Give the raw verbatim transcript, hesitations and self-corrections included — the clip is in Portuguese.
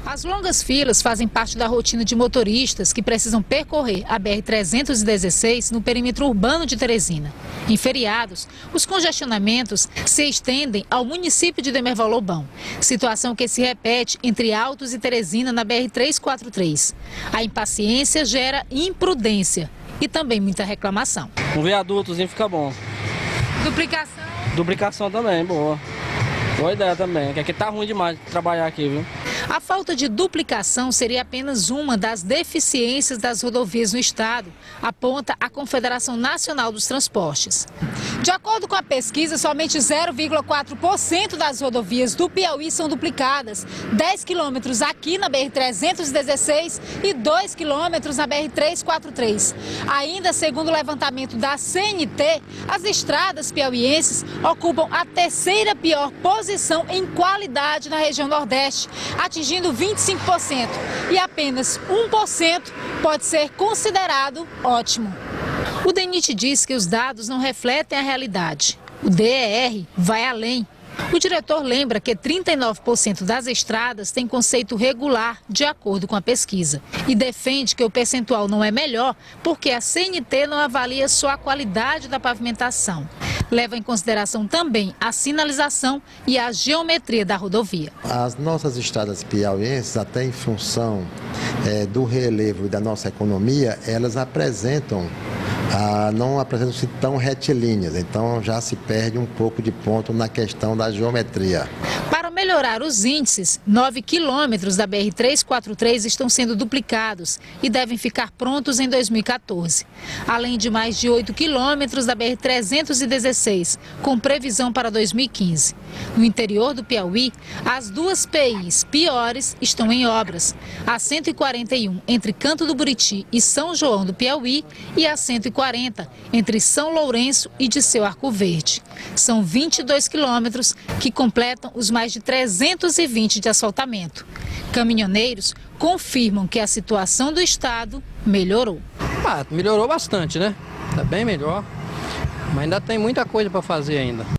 As longas filas fazem parte da rotina de motoristas que precisam percorrer a B R trezentos e dezesseis no perímetro urbano de Teresina. Em feriados, os congestionamentos se estendem ao município de Demerval-Lobão, situação que se repete entre Altos e Teresina na B R trezentos e quarenta e três. A impaciência gera imprudência e também muita reclamação. Um viadutozinho fica bom. Duplicação? Duplicação também, boa. Boa ideia também, que aqui tá ruim demais de trabalhar aqui, viu? A falta de duplicação seria apenas uma das deficiências das rodovias no estado, aponta a Confederação Nacional dos Transportes. De acordo com a pesquisa, somente zero vírgula quatro por cento das rodovias do Piauí são duplicadas. dez quilômetros aqui na B R trezentos e dezesseis e dois quilômetros na B R trezentos e quarenta e três. Ainda segundo o levantamento da C N T, as estradas piauienses ocupam a terceira pior posição em qualidade na região Nordeste, atingindo vinte e cinco por cento, e apenas um por cento pode ser considerado ótimo. O DENIT diz que os dados não refletem a realidade. O D E R vai além. O diretor lembra que trinta e nove por cento das estradas têm conceito regular, de acordo com a pesquisa, e defende que o percentual não é melhor porque a C N T não avalia só a qualidade da pavimentação. Leva em consideração também a sinalização e a geometria da rodovia. As nossas estradas piauienses, até em função é, do relevo e da nossa economia, elas apresentam, ah, não apresentam-se tão retilíneas, então já se perde um pouco de ponto na questão da geometria. Para melhorar os índices, nove quilômetros da B R trezentos e quarenta e três estão sendo duplicados e devem ficar prontos em dois mil e quatorze. Além de mais de oito quilômetros da B R trezentos e dezesseis, com previsão para dois mil e quinze. No interior do Piauí, as duas P Is piores estão em obras. A cento e quarenta e um entre Canto do Buriti e São João do Piauí e a cento e quarenta entre São Lourenço e Disseu Arco Verde. São vinte e dois quilômetros que completam os mais de trezentos e vinte de asfaltamento. Caminhoneiros confirmam que a situação do estado melhorou. Ah, melhorou bastante, né? Está bem melhor, mas ainda tem muita coisa para fazer ainda.